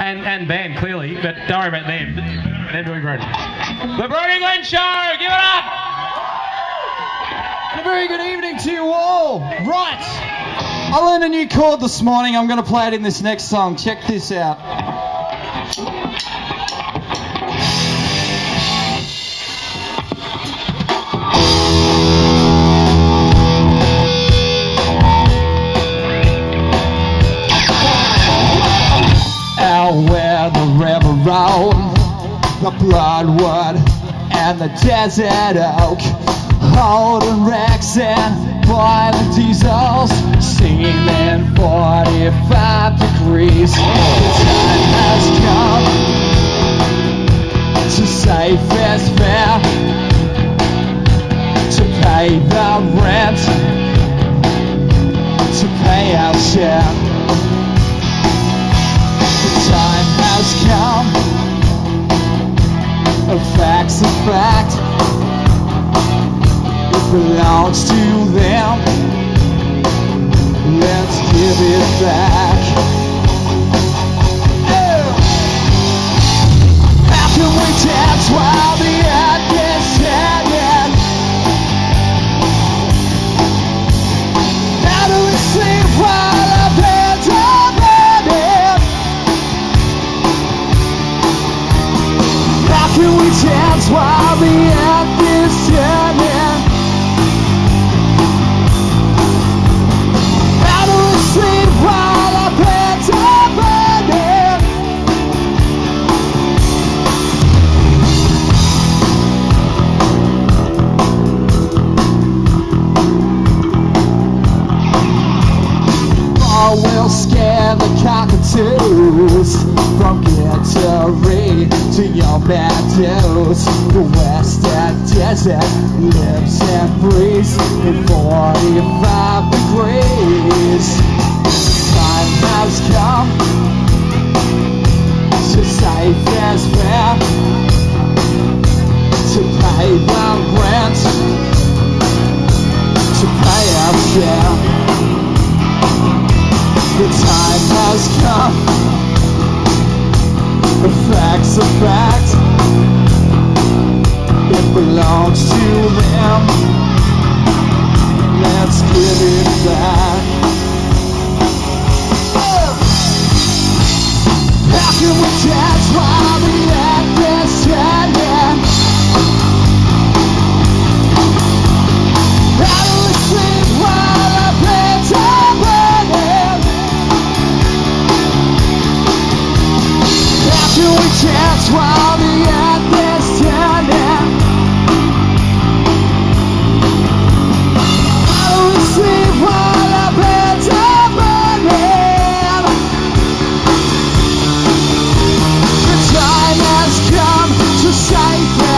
And Ben, clearly, but don't worry about them. They're doing Brodie. The Brodie Glen Show! Give it up! A very good evening to you all. Right. I learned a new chord this morning. I'm going to play it in this next song. Check this out. Out where the river rolled, the bloodwood and the desert oak, holding wrecks and boiling diesels, steaming 45 degrees. The time has come to say fair's fair, to pay the rent, to pay our share. Time has come, a fact's a fact, it belongs to them, let's give it back. How can we dance while the earth is turning? How do we sleep while our beds are burning? How can we dance while the earth is turning? How do we sleep while our beds are burning? Oh, we'll scare the cockatoos from Gatorade to your meadows. The western desert lives and breathes in 45 degrees. Time has come to say fair's fair, to pay the rent, to pay our share. The time has come, the fact's a fact, it belongs to them, let's give it back. How can we dance while the earth is turning? How do we sleep while our beds are burning? How can we dance while the earth is turning? How do we sleep while our beds are burning? The time has come to say